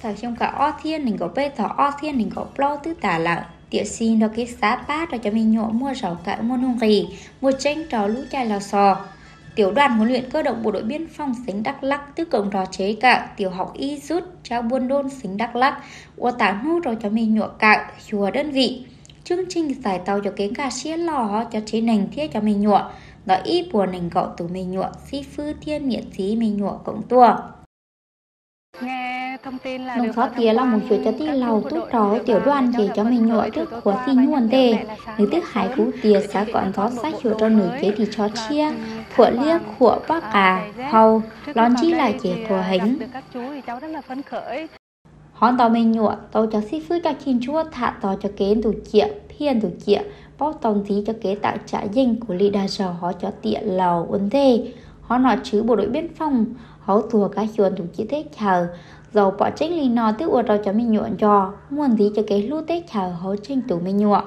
Thảo trong cả o thiên mình có bê thọ o thiên mình có plo tứ tả là tiểu xin đó cái xá bát rồi cho mình nhọ mua rau cải mua nông gì mua chanh trò lũ chai lò xò. Tiểu đoàn huấn luyện cơ động bộ đội biên phòng tỉnh Đắk Lắk tứ cộng trò chế cả tiểu học y rút trao buôn đôn tỉnh Đắk Lắk ua tán hô rồi cho mình nhọ cạo chùa đơn vị chương trình giải tàu cho cái gà xía lò cho chế nành thiết cho mình nhọ đó y bùa nành gọ tủ mình nhọ si phư thiên miễn phí mình nhọ cộng tua. Nghe thông tin là Nông xót tía là một chuột cho tí lầu tốt đó tiểu đoàn chỉ cho mình nhọ trước của phi nhuần tê nữ tức hải phú tía xã còn gió sách chuột cho nữ chế thì cho chia phủa liếc khủa bác cà hầu lón chi là chỉ thua hính hòn tàu mình nhọ tàu cho si phứ các kinh chúa thả tàu cho kế tủ chịa phiên tủ chịa bao tòng tí cho kế tạo trả dinh của lì đà sò họ cho tiện lầu ổn tê họ nói chứ bộ đội biên phòng họ thua các chuột tủ chịa thế chờ dầu bỏ trách lì nò tức ua rồi cho mình nhuộn cho muốn gì cho cái lũ tết chờ hỗ tranh tủ mình nhuộn.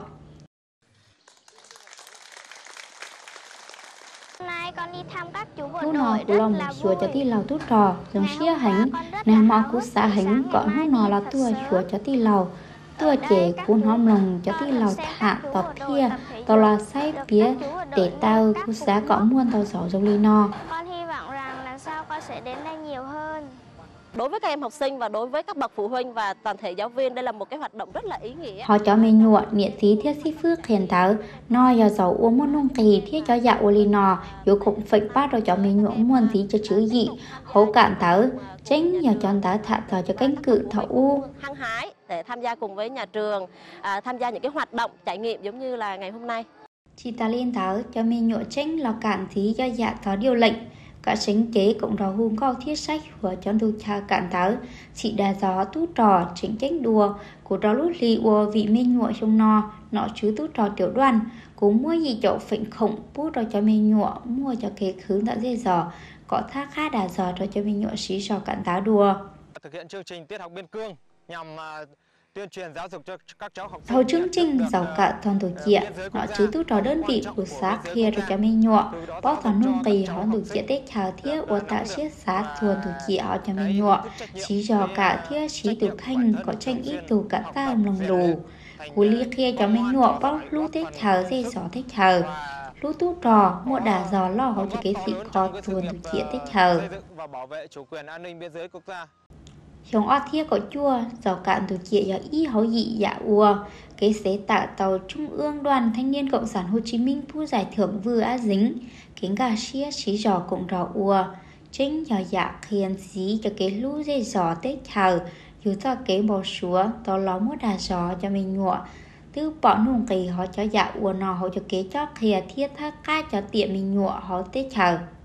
Nay con đi thăm các chú bộ Lúc đội nọ rất của lòng là chùa vui. cho tí lầu tốt trò giống xia hánh nè mò cú xã hánh gọi lúc nọ là tua chùa cho tí lầu tua chế cú hóm lòng cho tí lầu thả tọt thia tao là say phía để tao cú xã có muôn tao giỏ giống lì nò. Con hy vọng rằng lần sau con sẽ đến đây nhiều hơn. Đối với các em học sinh và đối với các bậc phụ huynh và toàn thể giáo viên, đây là một cái hoạt động rất là ý nghĩa. Họ cho mình nhuộn miễn phí thiết sĩ phước hiện tớ nói giờ dầu uống một nông kỳ thiết cho dạ ô lì nò yếu cũng phịch bát rồi cho mình nhuộn muôn phí cho chữ dị hấu cạn tớ tránh nhờ cho tớ thả tờ cho cánh cự thảo u Hăng hái để tham gia cùng với nhà trường, tham gia những cái hoạt động trải nghiệm giống như là ngày hôm nay. chị ta liên tớ cho mình nhuộn tránh là cạn phí cho dạ tớ điều lệnh cả chính kế cũng rào hung cao thiết sách của cho đu cha cạn tớ chị đà gió tú trò chính tránh đùa của đó lúc lì ua vị minh nhụa trong nọ chứ tú trò tiểu đoàn cũng mua gì chậu phịnh khổng bút rồi cho mình nhụa mua cho kế khứ đã dây giò có thác khá đà giò rồi cho mình nhụa xí giò cạn táo đùa. Thực hiện chương trình tiết học biên cương nhằm tuyên truyền giáo dục cho các cháu học sinh. Thầu chương trình giàu cả thôn tổ chịa, nó chứ tú trò đơn vị của xã kia rồi cho mình nhọ, bó thằng nông kỳ họ tổ chịa tết chào thiết của tạo siết xã thôn tổ chịa họ cho mình nhọ, chỉ dò cả thiết chỉ từ khanh có tranh ít từ cả ta lòng lù, của ly kia cho mình nhọ bó lú tết chào dây gió tết chào, lú tú trò mua đà giò lo họ cho cái sĩ kho thôn tổ chịa tết chào. Trong ót thiết có chua, giàu cạn từ chịa do ý hấu dị dạ ua. Cái xế tạ tàu Trung ương Đoàn Thanh niên Cộng sản Hồ Chí Minh thu giải thưởng vừa á dính. Kính gà xía xí giò cộng rò ua. Chính do dạ khiến dí cho cái lũ dây giò tết thờ. Dù cho cái bò xúa, tàu ló một đà giò cho mình nhụa. Từ bỏ nông kỳ họ cho dạ ua nò họ cho cái cho khía thiết thác ca cho tiệm mình nhụa họ tết thờ.